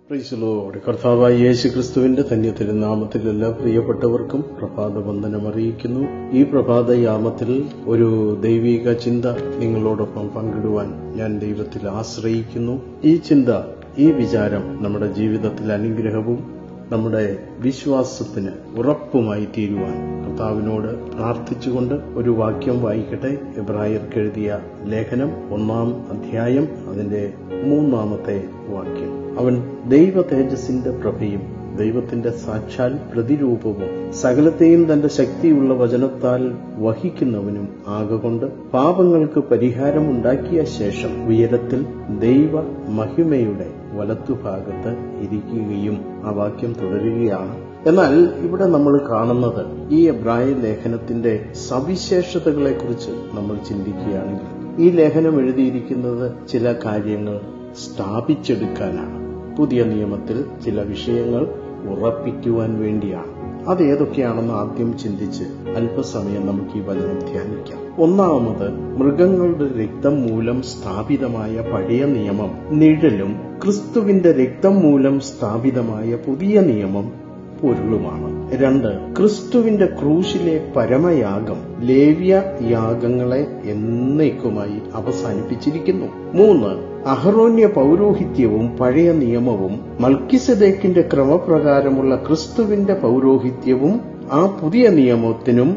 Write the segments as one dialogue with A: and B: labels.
A: Praise the Lord. കർത്താവായ യേശു ക്രിസ്തുവിന്റെ ധന്യ തിരുനാമത്തിൽ എല്ലാ പ്രിയപ്പെട്ടവർക്കും പ്രഭാത വന്ദനം അറിയിക്കുന്നു. ഈ പ്രഭാതയാമത്തിൽ ഒരു ദൈവിക ചിന്ത നിങ്ങളോടൊപ്പം പങ്കിടുവാൻ ഞാൻ ദൈവത്തിൽ ആശ്രയിക്കുന്നു. ഈ ചിന്ത, ഈ വിചാരം നമ്മുടെ ജീവിതത്തിൽ അനുഗ്രഹവും നമ്മുടെ വിശ്വാസത്തിന് ഉറപ്പുമായി തീരുവാൻ കർത്താവിനോട് പ്രാർത്ഥിച്ചുകൊണ്ട് ഒരു വാക്യം വായിക്കട്ടെ. എബ്രായർക്ക് എഴുതിയ ലേഖനം 1-ാം അധ്യായം അതിന്റെ 3-ാമത്തെ വാക്യം. അവൻ ദൈവ തേജസ്സിന്റെ പ്രഭയും ദൈവത്തിന്റെ സാക്ഷാൽ പ്രതിരൂപവും സകലത്തെയും തന്റെ ശക്തിയുള്ള വചനത്താൽ വഹിക്കുന്നവനും ആകൊണ്ട് പാപങ്ങൾക്ക് പരിഹാരമുണ്ടാക്കിയ ശേഷം ഉയരത്തിൽ ദൈവ മഹിമയുടെ വലത്തുഭാഗത്ത് ഇരിക്കുകയും. ആ വാക്യം തുടരുകയാണ്. എന്നാൽ ഇവിടെ നമ്മൾ കാണുന്നത് ഈ എബ്രായ ലേഖനത്തിന്റെ സവിശേഷതകളെക്കുറിച്ച് നമ്മൾ ചിന്തിക്കുകയാണെങ്കിൽ, ഈ ലേഖനം എഴുതിയിരിക്കുന്നത് ചില കാര്യങ്ങൾ സ്ഥാപിച്ചെടുക്കാനാണ്. പുതിയ നിയമത്തിൽ ചില വിഷയങ്ങൾ ഉറപ്പിക്കുവാൻ വേണ്ടിയാണ്. അതേതൊക്കെയാണെന്ന് ആദ്യം ചിന്തിച്ച് അല്പസമയം നമുക്ക് ഈ വചനം ധ്യാനിക്കാം. ഒന്നാമത്, മൃഗങ്ങളുടെ രക്തം മൂലം സ്ഥാപിതമായ പഴയ നിയമം നിഴലും ക്രിസ്തുവിന്റെ രക്തം മൂലം സ്ഥാപിതമായ പുതിയ നിയമം പൊരുളുമാണ്. 2, ക്രിസ്തുവിന്റെ ക്രൂശിലെ പരമയാഗം ലേവ്യ യാഗങ്ങളെ എന്നേക്കുമായി അവസാനിപ്പിച്ചിരിക്കുന്നു. 3, അഹരോന്യ പൗരോഹിത്യവും പഴയ നിയമവും മൽക്കിസദേക്കിന്റെ ക്രമപ്രകാരമുള്ള ക്രിസ്തുവിന്റെ പൗരോഹിത്യവും ആ പുതിയ നിയമത്തിനും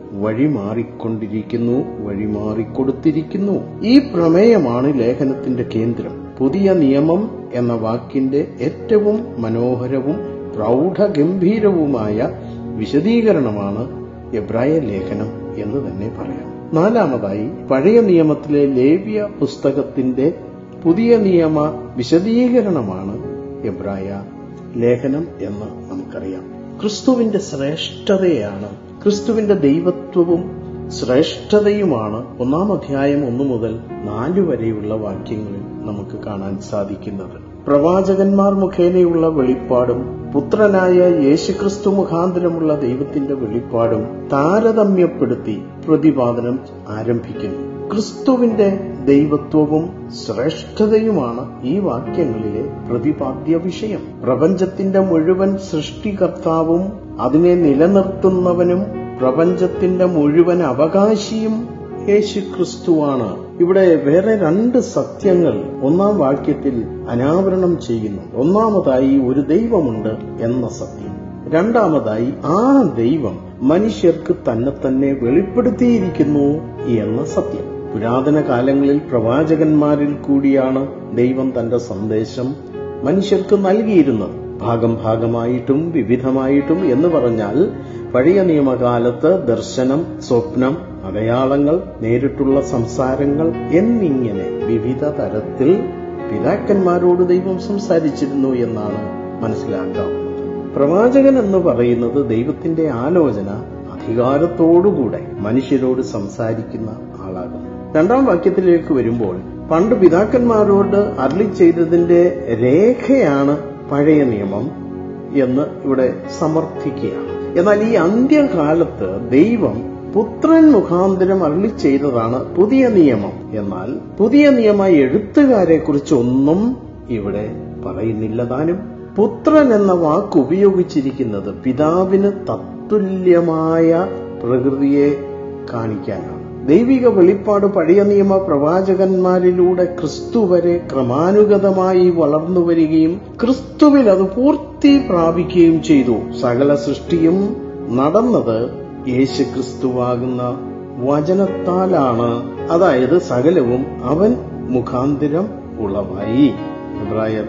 A: വഴിമാറിക്കൊടുത്തിരിക്കുന്നു. ഈ പ്രമേയമാണ് ലേഖനത്തിന്റെ കേന്ദ്രം. പുതിയ നിയമം എന്ന വാക്കിന്റെ ഏറ്റവും മനോഹരവും പ്രൗഢഗംഭീരവുമായ വിശദീകരണമാണ് എബ്രായ ലേഖനം എന്ന് തന്നെ പറയാം. 4-മതായി, പഴയ നിയമത്തിലെ ലേവ്യ പുസ്തകത്തിന്റെ പുതിയ നിയമ വിശദീകരണമാണ് എബ്രായ ലേഖനം എന്ന് നമുക്കറിയാം. ക്രിസ്തുവിന്റെ ശ്രേഷ്ഠതയാണ്, ക്രിസ്തുവിന്റെ ദൈവത്വവും ശ്രേഷ്ഠതയുമാണ് 1-ാം അധ്യായം 1 മുതൽ 4 വരെയുള്ള വാക്യങ്ങളിൽ നമുക്ക് കാണാൻ സാധിക്കുന്നത്. പ്രവാചകന്മാർ മുഖേനയുള്ള വെളിപ്പാടും പുത്രനായ യേശുക്രിസ്തു മുഖാന്തരമുള്ള ദൈവത്തിന്റെ വെളിപ്പാടും താരതമ്യപ്പെടുത്തി പ്രതിപാദനം ആരംഭിക്കുന്നു. ക്രിസ്തുവിന്റെ ദൈവത്വവും ശ്രേഷ്ഠതയുമാണ് ഈ വാക്യങ്ങളിലെ പ്രതിപാദ്യ വിഷയം. പ്രപഞ്ചത്തിന്റെ മുഴുവൻ സൃഷ്ടികർത്താവും അതിനെ നിലനിർത്തുന്നവനും പ്രപഞ്ചത്തിന്റെ മുഴുവൻ അവകാശിയും യേശുക്രിസ്തുവാണ്. ഇവിടെ വേറെ 2 സത്യങ്ങൾ 1-ാം വാക്യത്തിൽ അനാവരണം ചെയ്യുന്നു. ഒന്നാമതായി, ഒരു ദൈവമുണ്ട് എന്ന സത്യം. 2-മതായി, ആ ദൈവം മനുഷ്യർക്ക് തന്നെ വെളിപ്പെടുത്തിയിരിക്കുന്നു എന്ന സത്യം. പുരാതന കാലങ്ങളിൽ പ്രവാചകന്മാരിൽ കൂടിയാണ് ദൈവം തന്റെ സന്ദേശം മനുഷ്യർക്ക് നൽകിയിരുന്നത്. ഭാഗമായിട്ടും വിവിധമായിട്ടും എന്ന് പറഞ്ഞാൽ, പഴയ നിയമകാലത്ത് ദർശനം, സ്വപ്നം, അടയാളങ്ങൾ, നേരിട്ടുള്ള സംസാരങ്ങൾ എന്നിങ്ങനെ വിവിധ തരത്തിൽ പിതാക്കന്മാരോട് ദൈവം സംസാരിച്ചിരുന്നു എന്നാണ് മനസ്സിലാക്കാവുന്നത്. പ്രവാചകൻ എന്ന് പറയുന്നത് ദൈവത്തിന്റെ ആലോചന അധികാരത്തോടുകൂടെ മനുഷ്യരോട് സംസാരിക്കുന്ന ആളാകുന്നു. 2-ാം വാക്യത്തിലേക്ക് വരുമ്പോൾ, പണ്ട് പിതാക്കന്മാരോട് അരുളി ചെയ്തതിന്റെ രേഖയാണ് പഴയ നിയമം എന്ന് ഇവിടെ സമർത്ഥിക്കുകയാണ്. എന്നാൽ ഈ അന്ത്യകാലത്ത് ദൈവം പുത്രൻ മുഖാന്തരം അരുളി ചെയ്തതാണ് പുതിയ നിയമം. എന്നാൽ പുതിയ നിയമ എഴുത്തുകാരെ കുറിച്ചൊന്നും ഇവിടെ പറയുന്നില്ല താനും. പുത്രൻ എന്ന വാക്ക് ഉപയോഗിച്ചിരിക്കുന്നത് പിതാവിന് തത്തുല്യമായ പ്രകൃതിയെ കാണിക്കാനാണ്. ദൈവിക വെളിപ്പാട് പഴയ നിയമ പ്രവാചകന്മാരിലൂടെ ക്രിസ്തു വരെ ക്രമാനുഗതമായി വളർന്നു വരികയും ക്രിസ്തുവിൽ അത് പൂർത്തി പ്രാപിക്കുകയും ചെയ്തു. സകല സൃഷ്ടിയും നടന്നത് യേശുക്രിസ്തുവാകുന്ന വചനത്താലാണ്. അതായത് സകലവും അവൻ മുഖാന്തരം ഉളവായി. എബ്രായർ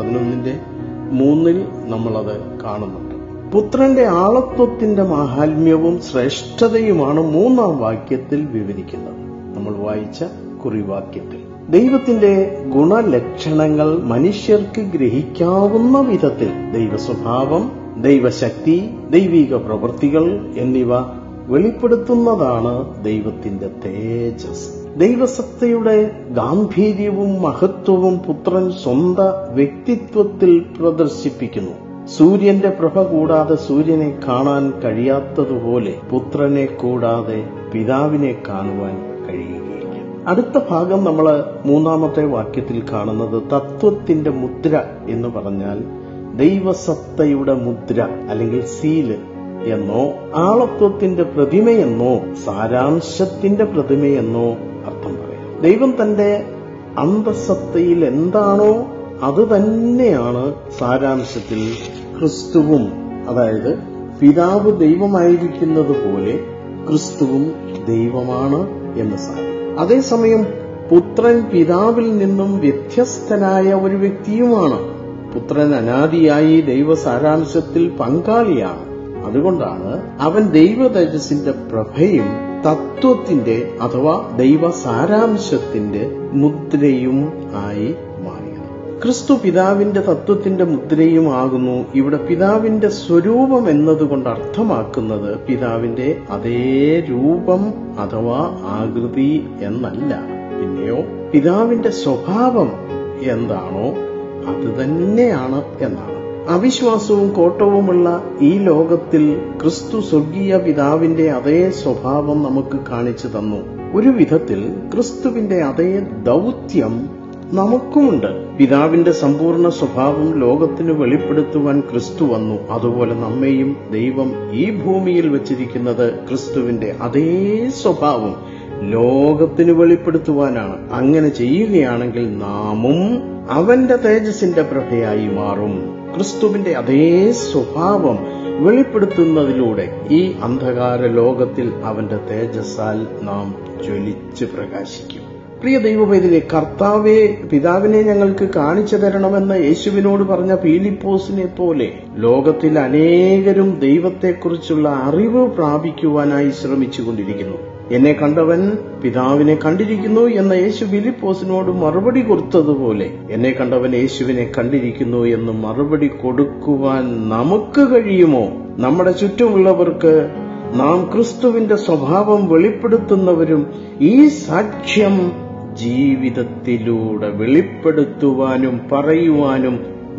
A: 11:3 നമ്മളത് കാണുന്നുണ്ട്. പുത്രന്റെ ആളത്വത്തിന്റെ മാഹാത്മ്യവും ശ്രേഷ്ഠതയുമാണ് 3-ാം വാക്യത്തിൽ വിവരിക്കുന്നത്. നമ്മൾ വായിച്ച കുറിവാക്യത്തിൽ ദൈവത്തിന്റെ ഗുണലക്ഷണങ്ങൾ മനുഷ്യർക്ക് ഗ്രഹിക്കാവുന്ന വിധത്തിൽ ദൈവസ്വഭാവം, ദൈവശക്തി, ദൈവിക പ്രവൃത്തികൾ എന്നിവ വെളിപ്പെടുത്തുന്നതാണ് ദൈവത്തിന്റെ തേജസ്. ദൈവസത്തയുടെ ഗാംഭീര്യവും മഹത്വവും പുത്രൻ സ്വന്തം വ്യക്തിത്വത്തിൽ പ്രദർശിപ്പിക്കുന്നു. സൂര്യന്റെ പ്രഭ കൂടാതെ സൂര്യനെ കാണാൻ കഴിയാത്തതുപോലെ പുത്രനെ കൂടാതെ പിതാവിനെ കാണുവാൻ കഴിയുകയില്ല. അടുത്ത ഭാഗം നമ്മൾ 3-ാമത്തെ വാക്യത്തിൽ കാണുന്നത് തത്വത്തിന്റെ മുദ്ര എന്ന് പറഞ്ഞാൽ ദൈവസത്തയുടെ മുദ്ര അല്ലെങ്കിൽ സീല് എന്നോ ആളത്വത്തിന്റെ പ്രതിമയെന്നോ സാരാംശത്തിന്റെ പ്രതിമയെന്നോ അർത്ഥം പറയാം. ദൈവം തന്റെ അന്തസത്തയിൽ എന്താണോ അത് തന്നെയാണ് സാരാംശത്തിൽ ക്രിസ്തുവും. അതായത് പിതാവ് ദൈവമായിരിക്കുന്നത് പോലെ ക്രിസ്തുവും ദൈവമാണ് എന്ന് സാരം. അതേസമയം പുത്രൻ പിതാവിൽ നിന്നും വ്യത്യസ്തനായ ഒരു വ്യക്തിയുമാണ്. പുത്രൻ അനാദിയായി ദൈവസാരാംശത്തിൽ പങ്കാളിയാണ്. അതുകൊണ്ടാണ് അവൻ ദൈവതേജസ്സിന്റെ പ്രഭയും തത്വത്തിന്റെ അഥവാ ദൈവസാരാംശത്തിന്റെ മുദ്രയും ആയി മാറിയത്. ക്രിസ്തു പിതാവിന്റെ തത്വത്തിന്റെ മുദ്രയും ആകുന്നു. ഇവിടെ പിതാവിന്റെ സ്വരൂപം എന്നതുകൊണ്ട് അർത്ഥമാക്കുന്നത് പിതാവിന്റെ അതേ രൂപം അഥവാ ആകൃതി എന്നല്ല. പിന്നെയോ പിതാവിന്റെ സ്വഭാവം എന്താണോ അത് തന്നെയാണ് എന്നാണ്. അവിശ്വാസവും കോട്ടവുമുള്ള ഈ ലോകത്തിൽ ക്രിസ്തു സ്വർഗീയ പിതാവിന്റെ അതേ സ്വഭാവം നമുക്ക് കാണിച്ചു തന്നു. ഒരു വിധത്തിൽ ക്രിസ്തുവിന്റെ അതേ ദൗത്യം നമുക്കുമുണ്ട്. പിതാവിന്റെ സമ്പൂർണ്ണ സ്വഭാവം ലോകത്തിന് വെളിപ്പെടുത്തുവാൻ ക്രിസ്തു വന്നു. അതുപോലെ നമ്മെയും ദൈവം ഈ ഭൂമിയിൽ വച്ചിരിക്കുന്നത് ക്രിസ്തുവിന്റെ അതേ സ്വഭാവം ലോകത്തിന് വെളിപ്പെടുത്തുവാനാണ്. അങ്ങനെ ചെയ്യുകയാണെങ്കിൽ നാമും അവന്റെ തേജസ്സിന്റെ പ്രഭയായി മാറും. ക്രിസ്തുവിന്റെ അതേ സ്വഭാവം വെളിപ്പെടുത്തുന്നതിലൂടെ ഈ അന്ധകാര ലോകത്തിൽ അവന്റെ തേജസ്സാൽ നാം ജ്വലിച്ച് പ്രകാശിക്കും. പ്രിയ ദൈവപൈതലേ, കർത്താവെ പിതാവിനെ ഞങ്ങൾക്ക് കാണിച്ചു തരണമെന്ന് യേശുവിനോട് പറഞ്ഞ പീലിപ്പോസിനെ പോലെ ലോകത്തിൽ അനേകരും ദൈവത്തെക്കുറിച്ചുള്ള അറിവ് പ്രാപിക്കുവാനായി ശ്രമിച്ചുകൊണ്ടിരിക്കുന്നു. എന്നെ കണ്ടവൻ പിതാവിനെ കണ്ടിരിക്കുന്നു എന്ന യേശു ഫിലിപ്പോസിനോട് മറുപടി കൊടുത്തതുപോലെ എന്നെ കണ്ടവൻ യേശുവിനെ കണ്ടിരിക്കുന്നു എന്ന് മറുപടി കൊടുക്കുവാൻ നമുക്ക് കഴിയുമോ? നമ്മുടെ ചുറ്റുമുള്ളവർക്ക് നാം ക്രിസ്തുവിന്റെ സ്വഭാവം വെളിപ്പെടുത്തുന്നവരും ഈ സാക്ഷ്യം ജീവിതത്തിലൂടെ വെളിപ്പെടുത്തുവാനും പറയുവാനും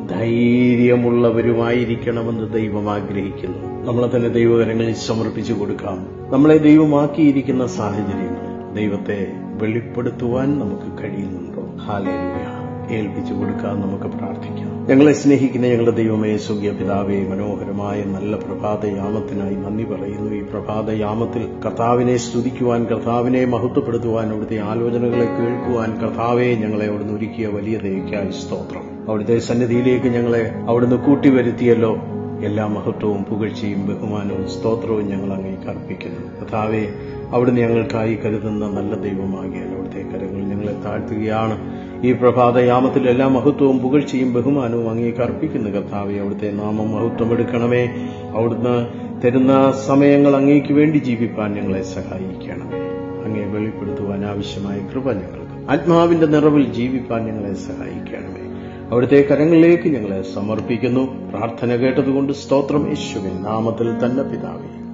A: ധൈര്യമുള്ളവരുമായിരിക്കണമെന്ന് ദൈവം ആഗ്രഹിക്കുന്നു. നമ്മളെ തന്നെ ദൈവകരങ്ങളിൽ സമർപ്പിച്ചു കൊടുക്കാം. നമ്മളെ ദൈവമാക്കിയിരിക്കുന്ന സാഹചര്യങ്ങൾ ദൈവത്തെ വെളിപ്പെടുത്തുവാൻ നമുക്ക് കഴിയുന്നുണ്ടോ? ഹല്ലേലൂയ. ഏൽപ്പിച്ചു കൊടുക്കാൻ നമുക്ക് പ്രാർത്ഥിക്കാം. ഞങ്ങളെ സ്നേഹിക്കുന്ന ഞങ്ങളുടെ ദൈവമേ, സ്വർഗീയ പിതാവേ, മനോഹരമായ നല്ല പ്രഭാതയാമത്തിനായി നന്ദി പറയുന്നു. ഈ പ്രഭാതയാമത്തിൽ കർത്താവിനെ സ്തുതിക്കുവാൻ, കർത്താവിനെ മഹത്വപ്പെടുത്തുവാൻ, അവിടുത്തെ ആലോചനകളെ കേൾക്കുവാൻ കർത്താവെ ഞങ്ങളെ അവിടുന്ന് ഒരുക്കിയ വലിയ ദയയ്ക്കായി സ്തോത്രം. അവിടുത്തെ സന്നിധിയിലേക്ക് ഞങ്ങളെ അവിടുന്ന് കൂട്ടിവരുത്തിയല്ലോ. എല്ലാ മഹത്വവും പുകഴ്ചയും ബഹുമാനവും സ്തോത്രവും ഞങ്ങൾ അങ്ങേക്ക് അർപ്പിക്കുന്നു. കർത്താവെ, അവിടുന്ന് ഞങ്ങൾക്കായി കരുതുന്ന നല്ല ദൈവമാകിയാൽ അവിടുത്തെ കരങ്ങൾ ഞങ്ങളെ താഴ്ത്തുകയാണ്. ഈ പ്രഭാതയാമത്തിൽ എല്ലാ മഹത്വവും പുകഴ്ചയും ബഹുമാനവും അങ്ങേക്ക് അർപ്പിക്കുന്നു. കർത്താവെ, അവിടുത്തെ നാമം മഹത്വം എടുക്കണമേ. അവിടുന്ന് തരുന്ന സമയങ്ങൾ അങ്ങേക്ക് വേണ്ടി ജീവിപ്പാൻ ഞങ്ങളെ സഹായിക്കണമേ. അങ്ങേ വെളിപ്പെടുത്തുവാൻ ആവശ്യമായ കൃപ ഞങ്ങൾക്ക്, ആത്മാവിന്റെ നിറവിൽ ജീവിപ്പാൻ ഞങ്ങളെ സഹായിക്കണമേ. അവിടുത്തെ കരങ്ങളിലേക്ക് ഞങ്ങളെ സമർപ്പിക്കുന്നു. പ്രാർത്ഥന കേട്ടതുകൊണ്ട് സ്തോത്രം. യേശുവിൻ നാമത്തിൽ തന്നെ പിതാവേ.